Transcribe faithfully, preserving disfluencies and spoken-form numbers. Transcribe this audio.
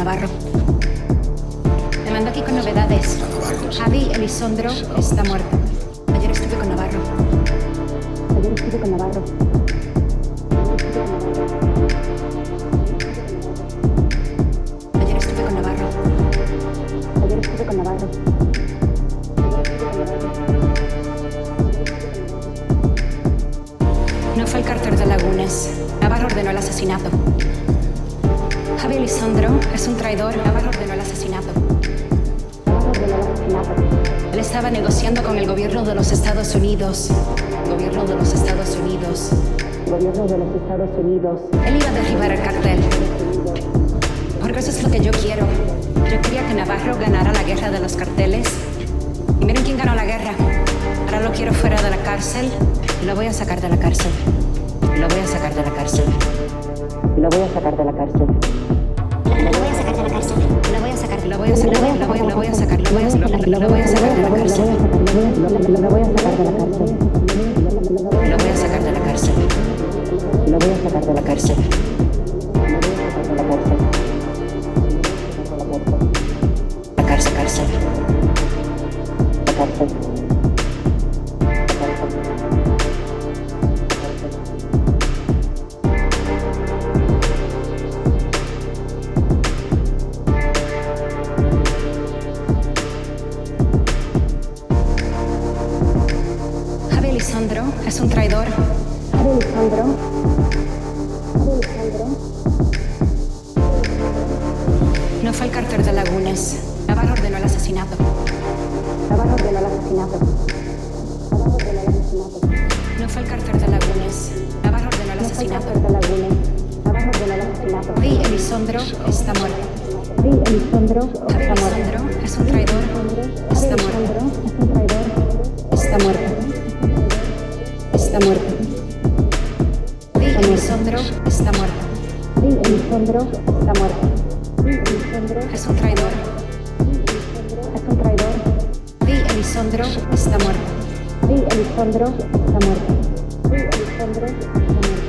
Navarro. Me mandó aquí con novedades. Javi Elizondo está muerto. Ayer estuve con Navarro. Ayer estuve con Navarro. Ayer estuve con Navarro. Ayer estuve con Navarro. No fue el carter de Lagunes. Navarro ordenó el asesinato. Javi Elizondo es un traidor. Navarro ordenó el asesinato. Navarro ordenó el asesinato. Él estaba negociando con el gobierno de los Estados Unidos. Gobierno de los Estados Unidos. Gobierno de los Estados Unidos. Él iba a derribar el cartel. Porque eso es lo que yo quiero. Yo quería que Navarro ganara la guerra de los carteles. Y miren quién ganó la guerra. Ahora lo quiero fuera de la cárcel. Y lo voy a sacar de la cárcel. Y lo voy a sacar de la cárcel. Y lo voy a sacar de la cárcel. Lo voy a sacar de la cárcel. Lo voy a sacar. Lo voy a sacar. Lo voy a lo voy a sacar. Lo voy a lo voy a sacar de la cárcel. Lo voy a sacar de la cárcel. Lo voy a sacar de la cárcel. Lo voy a sacar de la cárcel. La cárcel, cárcel. La cárcel. Javi Elizondo es un traidor. Javi Elizondo. Javi Elizondo. No fue el carter de Lagunes. Navarro ordenó el asesinato. Navarro ordenó el asesinato. Navarro ordenó el asesinato. No fue el carter de Lagunes. Navarro ordenó el asesinato. No fue el carter de Lagunes. Navarro ordenó el asesinato. Javi Elizondo está muerto. Javi Elizondo está muerto. Es un traidor. Está muerto. Es un traidor. Está muerto. Está muerto. Javi Elizondo está muerto. Javi Elizondo está muerto. Es un traidor. Es un traidor. Javi Elizondo está muerto. Javi Elizondo está muerto. Javi Elizondo está muerto.